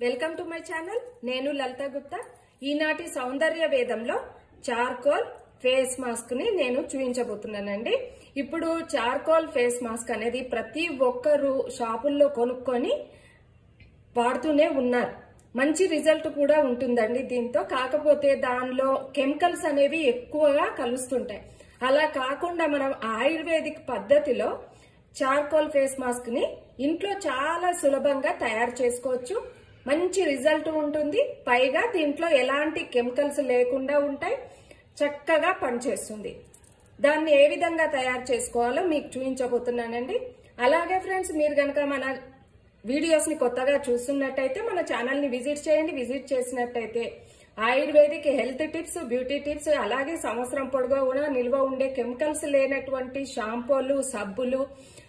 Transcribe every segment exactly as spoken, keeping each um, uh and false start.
Welcome to my channel. నేను లలిత గుప్తా. ఈనాటి సౌందర్య వేదంలో చార్కోల్ ఫేస్ మాస్క్ ని నేను చూపించబోతున్నానండి. ఇప్పుడు చార్కోల్ ఫేస్ మాస్క్ అనేది ప్రతి ఒక్కరు షాపుల్లో కొనుక్కొని వాడుతూనే ఉన్నారు. మంచి రిజల్ట్ కూడా ఉంటుందండి దీంతో. కాకపోతే దానిలో కెమికల్స్ అనేవి ఎక్కువగా కలుస్తుంటాయి. అలా కాకుండా మనం ఆయుర్వేదిక్ పద్ధతిలో చార్కోల్ ఫేస్ మాస్క్ ని ఇంట్లో చాలా సులభంగా తయారు చేసుకోవచ్చు. మంచి రిజల్ట్ ఉంటుంది. పైగా దీంట్లో ఎలాంటి కెమికల్స్ లేకుండా ఉంటాయి. చక్కగా పనిచేస్తుంది. దాన్ని ఏ విధంగా తయారు చేసుకోవాలో మీకు చూపించబోతున్నానండి. అలాగే ఫ్రెండ్స్, మీరు కనుక మన వీడియోస్ ని కొత్తగా చూస్తున్నట్టయితే మన ఛానల్ ని విజిట్ చేయండి. విజిట్ చేసినట్టయితే ayurvedic health tips, beauty tips, అలాగే సంవత్సరం పొడుగా కూడా నిల్వ ఉండే కెమికల్స్ లేనటువంటి షాంపూలు, సబ్బులు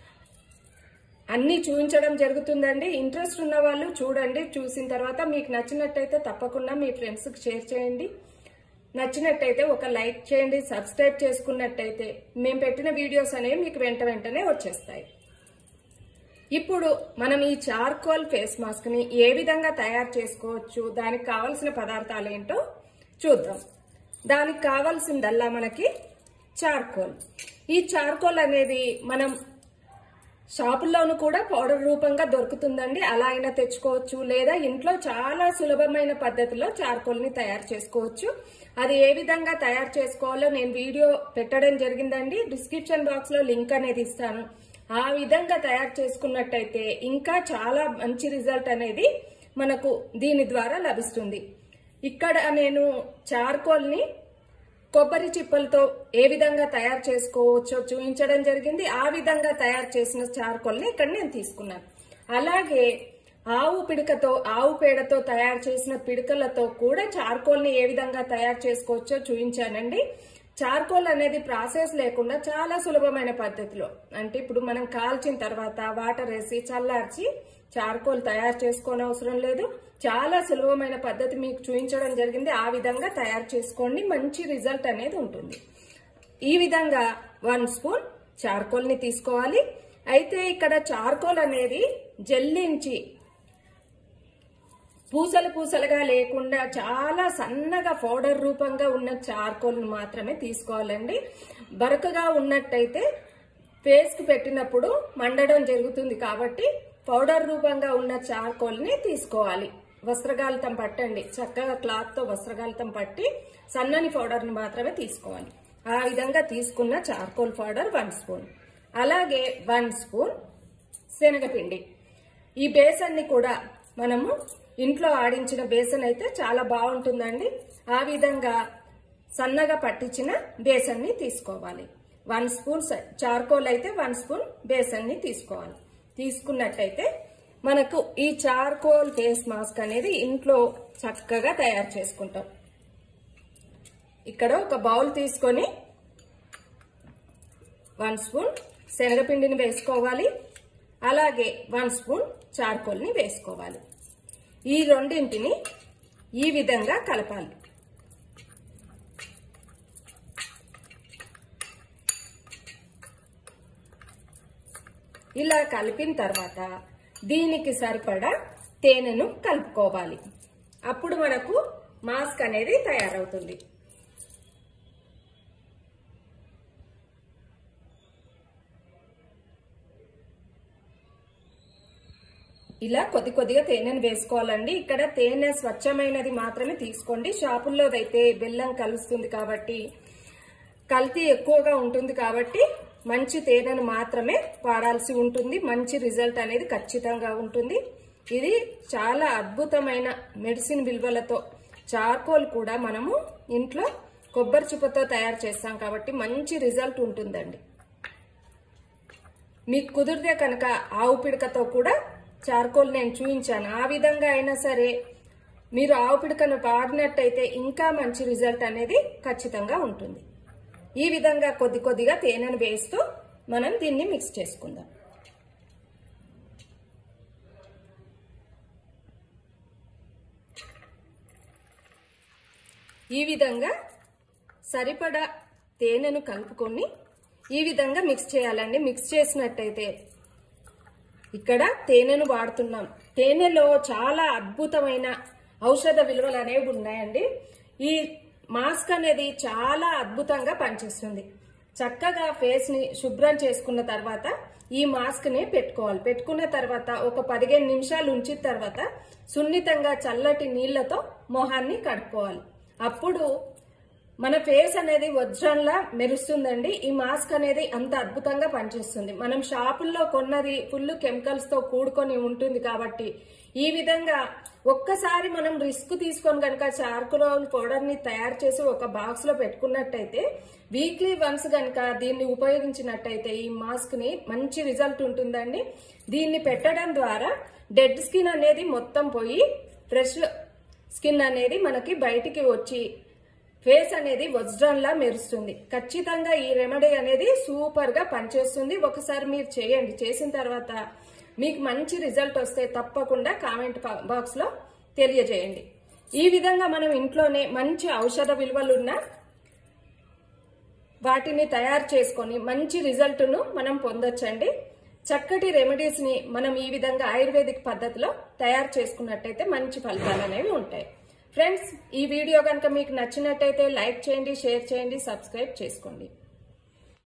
అన్ని చూపించడం జరుగుతుందండి. ఇంట్రెస్ట్ ఉన్న వాళ్ళు చూడండి. చూసిన తర్వాత మీకు నచ్చినట్టయితే తప్పకుండా మీ ఫ్రెండ్స్ కి షేర్ చేయండి. నచ్చినట్టయితే ఒక లైక్ చేయండి. సబ్స్క్రైబ్ చేసుకున్నట్టయితే మేము పెట్టిన వీడియోస్ అనేవి మీకు వెంట వెంటనే వచ్చేస్తాయి. ఇప్పుడు మనం ఈ చార్కోల్ ఫేస్ మాస్క్ ని ఏ విధంగా తయారు చేసుకోవచ్చు, దానికి కావలసిన పదార్థాలు ఏంటో చూద్దాం. దానికి కావాల్సిందల్లా మనకి చార్కోల్. ఈ చార్కోల్ అనేది మనం షాపుల్లోనూ కూడా పౌడర్ రూపంగా దొరుకుతుందండి. అలా అయినా తెచ్చుకోవచ్చు, లేదా ఇంట్లో చాలా సులభమైన పద్ధతిలో చార్కోల్ ని తయారు చేసుకోవచ్చు. అది ఏ విధంగా తయారు చేసుకోవాలో నేను వీడియో పెట్టడం జరిగిందండి. డిస్క్రిప్షన్ బాక్స్ లో లింక్ అనేది ఇస్తాను. ఆ విధంగా తయారు చేసుకున్నట్టయితే ఇంకా చాలా మంచి రిజల్ట్ అనేది మనకు దీని ద్వారా లభిస్తుంది. ఇక్కడ నేను చార్కోల్ ని కొబ్బరి చిప్పలతో ఏ విధంగా తయారు చేసుకోవచ్చో చూపించడం జరిగింది. ఆ విధంగా తయారు చేసిన చార్కోల్ ని ఇక్కడ నేను తీసుకున్నాను. అలాగే ఆవు పిడకతో, ఆవు పేడతో తయారు చేసిన పిడకలతో కూడా చార్కోల్ ని ఏ విధంగా తయారు చేసుకోవచ్చో చూపించానండి. చార్కోల్ అనేది ప్రాసెస్ లేకుండా చాలా సులభమైన పద్ధతిలో, అంటే ఇప్పుడు మనం కాల్చిన తర్వాత వాటర్ వేసి చల్లార్చి చార్కోల్ తయారు చేసుకోని అవసరం లేదు. చాలా సులభమైన పద్ధతి మీకు చూపించడం జరిగింది. ఆ విధంగా తయారు చేసుకోండి. మంచి రిజల్ట్ అనేది ఉంటుంది. ఈ విధంగా వన్ స్పూన్ చార్కోల్ ని తీసుకోవాలి. అయితే ఇక్కడ చార్కోల్ అనేది జల్లించి పూసలు పూసలుగా లేకుండా చాలా సన్నగా పౌడర్ రూపంగా ఉన్న చార్కోల్ మాత్రమే తీసుకోవాలండి. బరకగా ఉన్నట్టయితే ఫేస్ కి పెట్టినప్పుడు మండడం జరుగుతుంది. కాబట్టి పౌడర్ రూపంగా ఉన్న చార్కోల్ ని తీసుకోవాలి. వస్త్రగాలితం పట్టండి. చక్కగా క్లాత్ తో వస్త్రగాలితం పట్టి సన్నని పౌడర్ ని మాత్రమే తీసుకోవాలి. ఆ విధంగా తీసుకున్న చార్కోల్ పౌడర్ వన్ స్పూన్. అలాగే వన్ స్పూన్ శనగపిండి. ఈ బేసన్ ని కూడా మనము ఇంట్లో ఆడించిన బేసన్ అయితే చాలా బాగుంటుందండి. ఆ విధంగా సన్నగా పట్టించిన బేసన్ ని తీసుకోవాలి. వన్ స్పూన్ చార్కోల్ అయితే వన్ స్పూన్ బేసన్ ని తీసుకోవాలి. తీసుకున్నట్టయితే మనకు ఈ చార్కోల్ ఫేస్ మాస్క్ అనేది ఇంట్లో చక్కగా తయారు చేసుకుంటాం. ఇక్కడ ఒక బౌల్ తీసుకొని వన్ స్పూన్ శనగపిండిని వేసుకోవాలి. అలాగే వన్ స్పూన్ చార్కోల్ ని వేసుకోవాలి. ఈ రెండింటిని ఈ విధంగా కలపాలి. ఇలా కలిపిన తర్వాత దీనికి సరిపడా తేనెను కలుపుకోవాలి. అప్పుడు మనకు మాస్క్ అనేది తయారవుతుంది. ఇలా కొద్ది కొద్దిగా తేనెను వేసుకోవాలండి. ఇక్కడ తేనె స్వచ్ఛమైనది మాత్రమే తీసుకోండి. షాపుల్లోదైతే బెల్లం కలుస్తుంది కాబట్టి కల్తీ ఎక్కువగా ఉంటుంది. కాబట్టి మంచి తేనెను మాత్రమే వాడాల్సి ఉంటుంది. మంచి రిజల్ట్ అనేది ఖచ్చితంగా ఉంటుంది. ఇది చాలా అద్భుతమైన మెడిసిన్ విలువలతో చార్కోల్ కూడా మనము ఇంట్లో కొబ్బరి చిప్పతో తయారు చేస్తాం కాబట్టి మంచి రిజల్ట్ ఉంటుందండి. మీకు కుదిరితే కనుక ఆవు పిడకతో కూడా చార్కోల్ నేను చూపించాను. ఆ విధంగా అయినా సరే మీరు ఆవు పిడకను వాడినట్టయితే ఇంకా మంచి రిజల్ట్ అనేది ఖచ్చితంగా ఉంటుంది. ఈ విధంగా కొద్ది కొద్దిగా తేనెను వేస్తూ మనం దీన్ని మిక్స్ చేసుకుందాం. ఈ విధంగా సరిపడా తేనెను కలుపుకొని ఈ విధంగా మిక్స్ చేయాలండి. మిక్స్ చేసినట్టయితే ఇక్కడ తేనెను వాడుతున్నాం. తేనెలో చాలా అద్భుతమైన ఔషధ విలువలు అనేవి ఉన్నాయండి. ఈ మాస్క్ అనేది చాలా అద్భుతంగా పనిచేస్తుంది. చక్కగా ఫేస్ ని శుభ్రం చేసుకున్న తర్వాత ఈ మాస్క్ ని పెట్టుకోవాలి. పెట్టుకున్న తర్వాత ఒక పదిహేను నిమిషాలు ఉంచిన తర్వాత సున్నితంగా చల్లటి నీళ్లతో మొహాన్ని కడుక్కోవాలి. అప్పుడు మన ఫేస్ అనేది వజ్రంలా మెరుస్తుందండి. ఈ మాస్క్ అనేది అంత అద్భుతంగా పనిచేస్తుంది. మనం షాపుల్లో కొన్నది ఫుల్ కెమికల్స్ తో కూడుకొని ఉంటుంది కాబట్టి ఈ విధంగా ఒక్కసారి మనం రిస్క్ తీసుకొని కనుక చార్కోల్ పౌడర్ ని తయారు చేసి ఒక బాక్స్ లో పెట్టుకున్నట్టయితే వీక్లీ వన్స్ కనుక దీన్ని ఉపయోగించినట్టయితే ఈ మాస్క్ ని మంచి రిజల్ట్ ఉంటుందండి. దీన్ని పెట్టడం ద్వారా డెడ్ స్కిన్ అనేది మొత్తం పోయి ఫ్రెష్ స్కిన్ అనేది మనకి బయటికి వచ్చి ఫేస్ అనేది వజ్రంలా మెరుస్తుంది. ఖచ్చితంగా ఈ రెమెడీ అనేది సూపర్ గా పనిచేస్తుంది. ఒకసారి మీరు చేయండి. చేసిన తర్వాత మీకు మంచి రిజల్ట్ వస్తే తప్పకుండా కామెంట్ బాక్స్ లో తెలియజేయండి. ఈ విధంగా మనం ఇంట్లోనే మంచి ఔషధ విలువలున్న వాటిని తయారు చేసుకొని మంచి రిజల్ట్ ను మనం పొందొచ్చండి. చక్కటి రెమెడీస్ ని మనం ఈ విధంగా ఆయుర్వేదిక్ పద్ధతిలో తయారు చేసుకున్నట్టయితే మంచి ఫలితాలు అనేవి ఉంటాయి. ఫ్రెండ్స్, ఈ వీడియో కనుక మీకు నచ్చినట్టయితే లైక్ చేయండి, షేర్ చేయండి, సబ్స్క్రైబ్ చేసుకోండి.